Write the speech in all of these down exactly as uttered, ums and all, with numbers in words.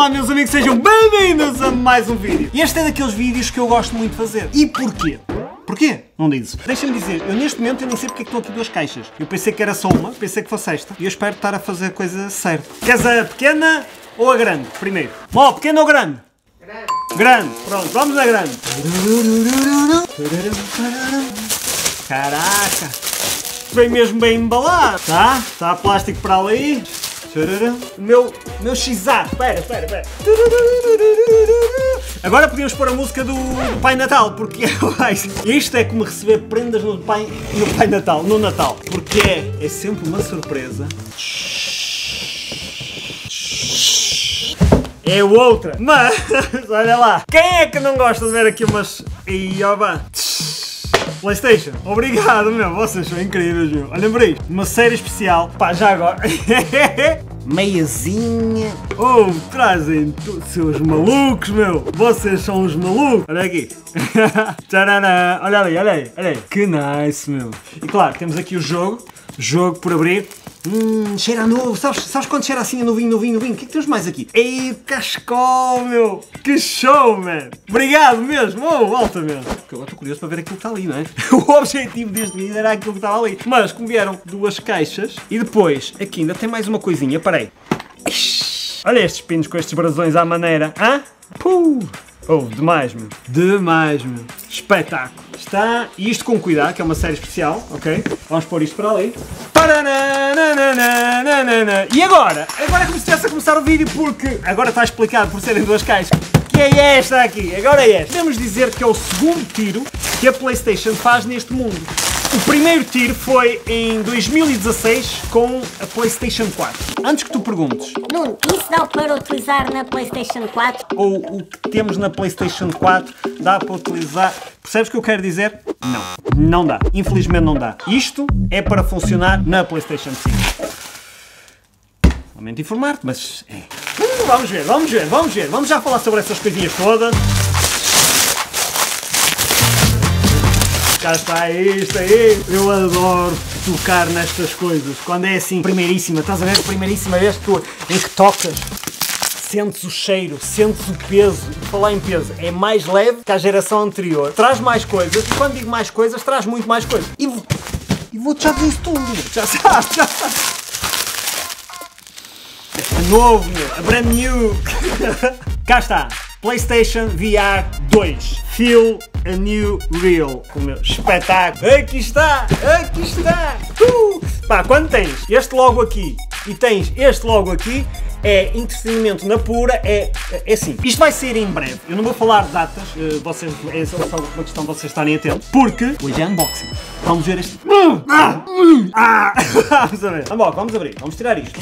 Olá meus amigos, sejam bem-vindos a mais um vídeo. Este é daqueles vídeos que eu gosto muito de fazer. E porquê? Porquê? Não dizes. Deixa-me dizer, eu neste momento eu nem sei porque é que estão aqui duas caixas. Eu pensei que era só uma, pensei que fosse esta. E eu espero estar a fazer a coisa certa. Queres a pequena ou a grande? Primeiro. Ó, pequena ou grande? Grande. Grande. Pronto, vamos a grande. Caraca. Vem mesmo bem embalado. Tá? Está plástico para ali. O meu, meu xizado. Espera, espera, espera. Agora podemos pôr a música do, do Pai Natal, porque isto é como receber prendas no Pai, no Pai Natal, no Natal. Porque é, é sempre uma surpresa. É outra. Mas, olha lá. Quem é que não gosta de ver aqui umas... E oba. PlayStation, obrigado, meu, vocês são incríveis, meu. Olhem para isto, uma série especial, pá, já agora. Meiazinha. Oh, trazem seus malucos, meu. Vocês são os malucos. Olha aqui. Tcharam, olha ali, olha aí, olha aí. Que nice, meu. E claro, temos aqui o jogo, jogo por abrir. Hum, cheira a novo. Sabes, sabes quando cheira assim a novinho, novinho, novinho? O que é que temos mais aqui? Ei, cascol, meu. Que show, man. Obrigado mesmo. Oh, volta mesmo. Porque agora estou curioso para ver aquilo que está ali, não é? O objetivo deste vídeo era aquilo que estava ali. Mas como vieram duas caixas e depois aqui ainda tem mais uma coisinha. Parei. Olha estes pinos com estes brasões à maneira. Hã? Puh. Oh, demais, meu. Demais, meu. Espetáculo. Está, e isto com cuidado, que é uma série especial, ok? Vamos pôr isto para ali. E agora? Agora é como se estivesse a começar o vídeo, porque agora está explicado por serem duas caixas. Que é esta aqui, agora é esta. Podemos dizer que é o segundo tiro que a PlayStation faz neste mundo. O primeiro tiro foi em dois mil e dezasseis com a PlayStation quatro. Antes que tu perguntes... Nuno, isso dá para utilizar na PlayStation quatro? Ou o que temos na PlayStation quatro dá para utilizar... Percebes o que eu quero dizer? Não. Não dá. Infelizmente não dá. Isto é para funcionar na PlayStation cinco. Lamento informar-te, mas é. Hum, vamos ver, vamos ver, vamos ver. Vamos já falar sobre essas coisinhas todas. Cá está isto aí. Eu adoro tocar nestas coisas. Quando é assim, primeiríssima, estás a ver? Primeiríssima vez que tu, em que tocas, sentes o cheiro, sentes o peso. Falar em peso, é mais leve que a geração anterior. Traz mais coisas. E quando digo mais coisas, traz muito mais coisas. E, e vou-te já dizer isso tudo. Já sabes, já sabes. É novo, meu. A brand new. Cá está. PlayStation V R dois. Feel a new real. O meu espetáculo. Aqui está. Aqui está. Uh! Pá, quando tens este logo aqui e tens este logo aqui, é entretenimento na pura, é, é assim. Isto vai ser em breve. Eu não vou falar de datas, vocês, é só uma questão de vocês estarem atentos, porque hoje é unboxing. Vamos ver este... Ah! Ah! Vamos a ver. Vamos, vamos abrir. Vamos tirar isto.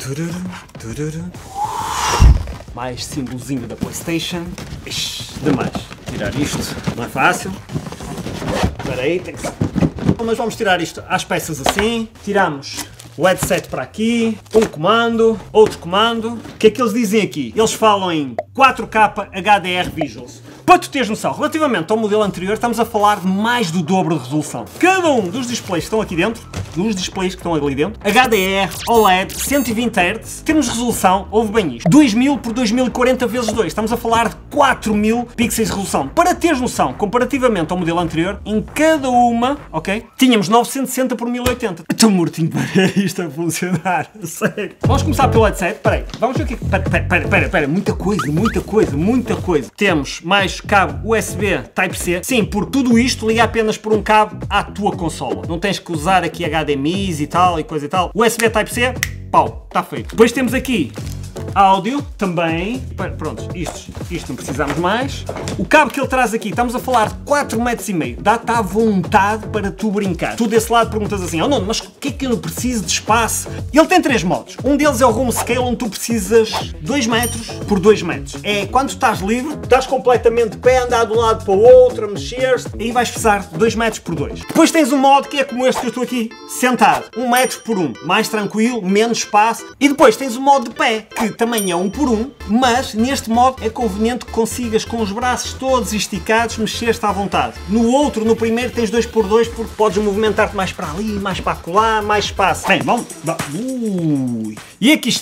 Mais símbolozinho da PlayStation. Ixi, demais. Tirar isto. Não é fácil. Espera aí, tem que ser. Mas vamos tirar isto às peças assim. Tiramos o headset para aqui, um comando, outro comando. O que é que eles dizem aqui? Eles falam em quatro K H D R Visuals. Para tu teres noção, relativamente ao modelo anterior, estamos a falar de mais do dobro de resolução. Cada um dos displays que estão aqui dentro, dos displays que estão ali dentro, H D R, O L E D, cento e vinte hertz, temos resolução, ouve bem isto, dois mil por dois mil e quarenta vezes dois, estamos a falar de quatro mil pixels de resolução. Para teres noção, comparativamente ao modelo anterior, em cada uma, ok, tínhamos novecentos e sessenta por mil e oitenta. Estou mortinho para ver isto a funcionar, sério. Vamos começar pelo headset, peraí, vamos ver o que é que... Pera, pera, pera, pera, muita coisa, muita coisa, muita coisa. Temos mais cabo U S B Type-C. Sim, por tudo isto liga apenas por um cabo à tua consola. Não tens que usar aqui H D M Is e tal e coisa e tal. U S B Type-C, pau, está feito. Depois temos aqui áudio também. Pronto, isto, isto não precisamos mais. O cabo que ele traz aqui, estamos a falar de quatro metros e meio. Dá-te à vontade para tu brincar. Tu desse lado perguntas assim, oh não, mas o que é que eu não preciso de espaço? Ele tem três modos. Um deles é o Room Scale, onde tu precisas dois metros por dois metros. É quando estás livre, estás completamente de pé, andar de um lado para o outro, a mexer-se, aí vais precisar de dois metros por dois. Depois tens um modo que é como este que eu estou aqui, sentado. um metro por um. Mais tranquilo, menos espaço. E depois tens o modo de pé, que também é um por um, mas neste modo é conveniente que consigas com os braços todos esticados mexer-te à vontade. No outro, no primeiro, tens dois por dois porque podes movimentar-te mais para ali, mais para lá, mais espaço. Bem, vamos... Ui. E aqui está.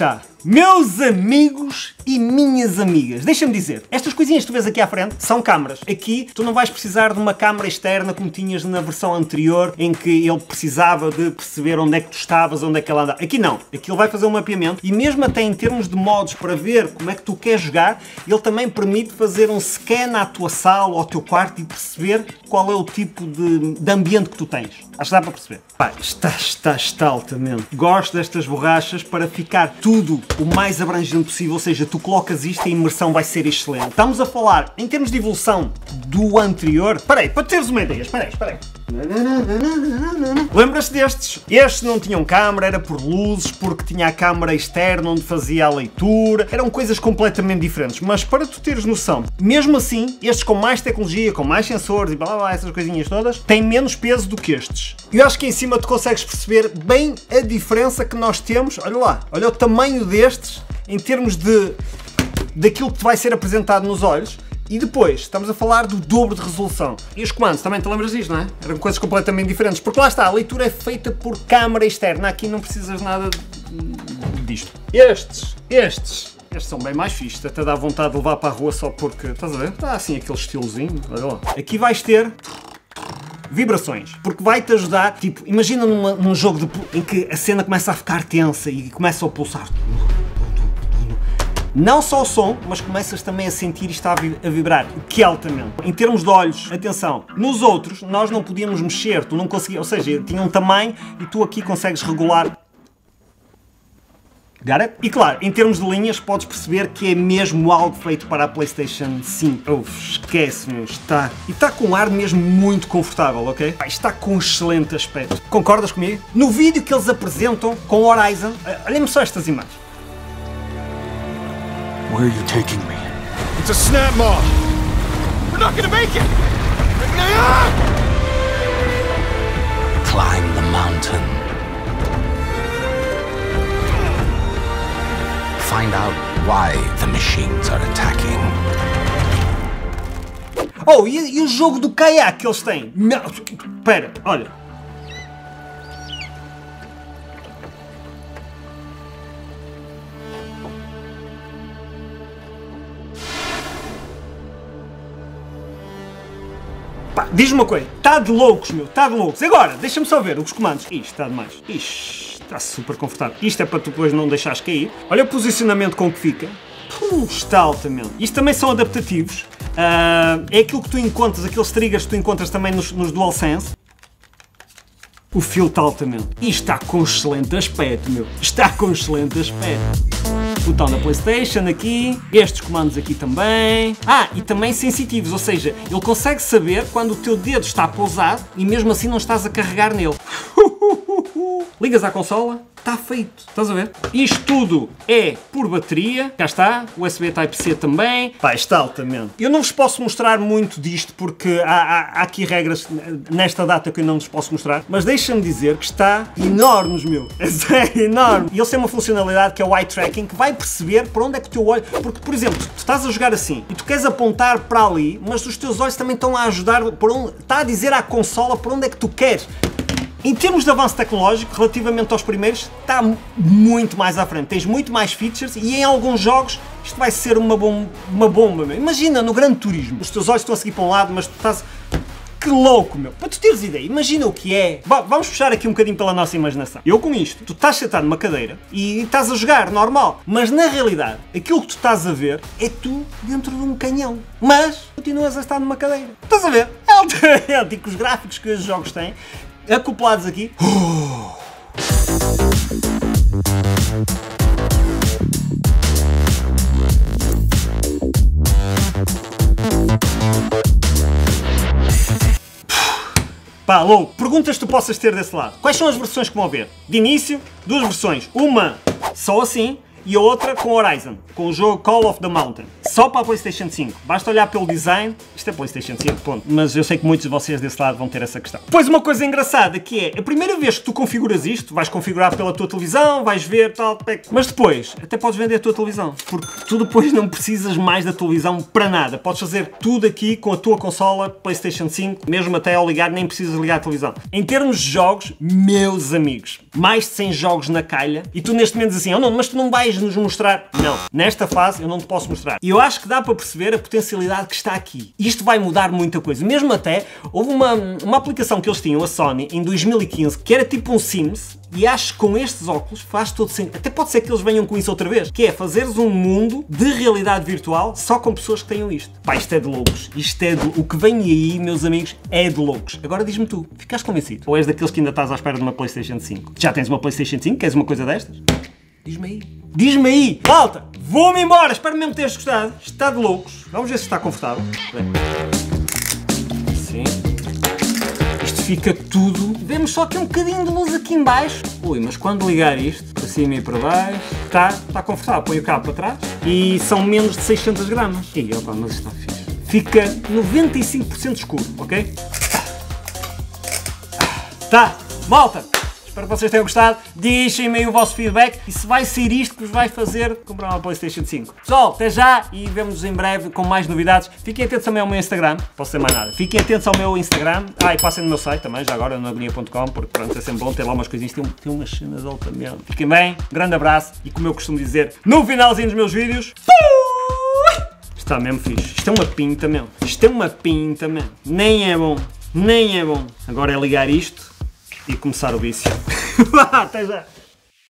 Meus amigos e minhas amigas, deixa-me dizer, estas coisinhas que tu vês aqui à frente são câmaras. Aqui tu não vais precisar de uma câmara externa como tinhas na versão anterior, em que ele precisava de perceber onde é que tu estavas, onde é que ela andava. Aqui não, aqui ele vai fazer um mapeamento e mesmo até em termos de modos para ver como é que tu queres jogar, ele também permite fazer um scan à tua sala ou ao teu quarto e perceber qual é o tipo de, de ambiente que tu tens. Acho que dá para perceber. Pá, está, está, está altamente. Gosto destas borrachas para ficar tudo o mais abrangente possível, ou seja, tu colocas isto e a imersão vai ser excelente. Estamos a falar, em termos de evolução do anterior... Espera aí, para teres uma ideia, espera aí, espera aí. Lembras-te destes? Estes não tinham câmara, era por luzes, porque tinha a câmara externa onde fazia a leitura. Eram coisas completamente diferentes, mas para tu teres noção, mesmo assim, estes com mais tecnologia, com mais sensores e blá blá blá, essas coisinhas todas, têm menos peso do que estes. E eu acho que em cima tu consegues perceber bem a diferença que nós temos. Olha lá, olha o tamanho destes em termos de daquilo que te vai ser apresentado nos olhos. E depois, estamos a falar do dobro de resolução. E os comandos, também te lembras disto, não é? Eram coisas completamente diferentes. Porque lá está, a leitura é feita por câmara externa. Aqui não precisas nada disto. Estes, estes, estes são bem mais fixes. Até dá vontade de levar para a rua só porque, estás a ver? Está assim aquele estilozinho, olha lá. Aqui vais ter vibrações, porque vai-te ajudar, tipo, imagina numa, num jogo de, em que a cena começa a ficar tensa e começa a pulsar. Não só o som, mas começas também a sentir isto a vibrar, o que é altamente. Em termos de olhos, atenção, nos outros nós não podíamos mexer, tu não conseguias, ou seja, tinha um tamanho e tu aqui consegues regular. Got it? E claro, em termos de linhas, podes perceber que é mesmo algo feito para a PlayStation cinco. Oh, esquece, meu, está... E está com um ar mesmo muito confortável, ok? Está com um excelente aspecto. Concordas comigo? No vídeo que eles apresentam com o Horizon, olhem-me só estas imagens. Where are you taking me? It's a snap mob! We're not gonna make it! Climb the mountain. Find out why the machines are attacking. Oh, e, e o jogo do caiaque que eles têm? Não, espera, olha. Pá, diz-me uma coisa, está de loucos, meu, está de loucos. Agora, deixa-me só ver os comandos. Isto está demais. Isto está super confortável. Isto é para tu depois não deixares cair. Olha o posicionamento com que fica. Puh, está altamente. Isto também são adaptativos. Uh, é aquilo que tu encontras, aqueles triggers que tu encontras também nos, nos DualSense. O fio está altamente. E está com excelente aspecto, meu. Está com excelente aspecto. Botão da PlayStation aqui, estes comandos aqui também. Ah, e também sensitivos, ou seja, ele consegue saber quando o teu dedo está pousado e mesmo assim não estás a carregar nele. Ligas à consola, está feito, estás a ver? Isto tudo é por bateria, cá está, U S B Type-C também. Pá, está altamente. Eu não vos posso mostrar muito disto porque há, há, há aqui regras nesta data que eu não vos posso mostrar, mas deixa-me dizer que está enorme, meu. É enorme. E ele tem uma funcionalidade que é o eye tracking, que vai perceber para onde é que o teu olho... Porque, por exemplo, tu estás a jogar assim e tu queres apontar para ali, mas os teus olhos também estão a ajudar, por onde... está a dizer à consola para onde é que tu queres. Em termos de avanço tecnológico, relativamente aos primeiros, está muito mais à frente. Tens muito mais features e em alguns jogos isto vai ser uma, bom, uma bomba, meu. Imagina no Gran Turismo, os teus olhos estão a seguir para um lado, mas tu estás... Que louco, meu! Para tu teres ideia, imagina o que é. Bah, vamos puxar aqui um bocadinho pela nossa imaginação. Eu com isto, tu estás sentado numa cadeira e estás a jogar, normal. Mas na realidade, aquilo que tu estás a ver é tu dentro de um canhão. Mas continuas a estar numa cadeira. Estás a ver? É autêntico os gráficos que os jogos têm, acoplados aqui. Pá, louco, perguntas que tu possas ter desse lado. Quais são as versões que vão haver? De início, duas versões. Uma só assim e a outra com Horizon, com o jogo Call of the Mountain. Só para a PlayStation cinco. Basta olhar pelo design. Isto é PlayStation cinco, ponto. Mas eu sei que muitos de vocês desse lado vão ter essa questão. Depois uma coisa engraçada que é, a primeira vez que tu configuras isto, vais configurar pela tua televisão, vais ver tal, mas depois até podes vender a tua televisão, porque tu depois não precisas mais da televisão para nada. Podes fazer tudo aqui com a tua consola PlayStation cinco, mesmo até ao ligar, nem precisas ligar a televisão. Em termos de jogos, meus amigos, mais de cem jogos na calha, e tu neste momento dizes assim, oh não, mas tu não vais vais nos mostrar? Não, nesta fase eu não te posso mostrar. E eu acho que dá para perceber a potencialidade que está aqui. Isto vai mudar muita coisa. Mesmo até, houve uma, uma aplicação que eles tinham, a Sony, em dois mil e quinze, que era tipo um Sims, e acho que com estes óculos faz todo sentido. Até pode ser que eles venham com isso outra vez, que é fazeres um mundo de realidade virtual só com pessoas que tenham isto. Pá, isto é de loucos. Isto é de... O que vem aí, meus amigos, é de loucos. Agora diz-me tu, ficaste convencido? Ou és daqueles que ainda estás à espera de uma PlayStation cinco? Já tens uma PlayStation cinco? Queres uma coisa destas? Diz-me aí. Diz-me aí. Malta, vou-me embora. Espero mesmo que teres gostado. Isto está de loucos. Vamos ver se está confortável. Sim. Isto fica tudo. Vemos só que um bocadinho de luz aqui em baixo. Ui, mas quando ligar isto, para cima e para baixo, está, está confortável. Põe o cabo para trás e são menos de seiscentos gramas. E opa, mas isto está fixe. Fica noventa e cinco por cento escuro, ok? Tá, malta! Espero que vocês tenham gostado. Deixem-me aí o vosso feedback e se vai ser isto que vos vai fazer comprar uma PlayStation cinco. Pessoal, até já e vemo-nos em breve com mais novidades. Fiquem atentos também ao meu Instagram, posso dizer mais nada. Fiquem atentos ao meu Instagram. Ah, e passem no meu site também, já agora, no agonia ponto com, porque pronto, é sempre bom ter lá umas coisinhas. Tem, tem umas cenas altamente. Fiquem bem, grande abraço e como eu costumo dizer no finalzinho dos meus vídeos, está mesmo fixe. Isto é uma pinta mesmo. Isto é uma pinta mesmo. Nem é bom. Nem é bom. Agora é ligar isto e começar o vício. Até já.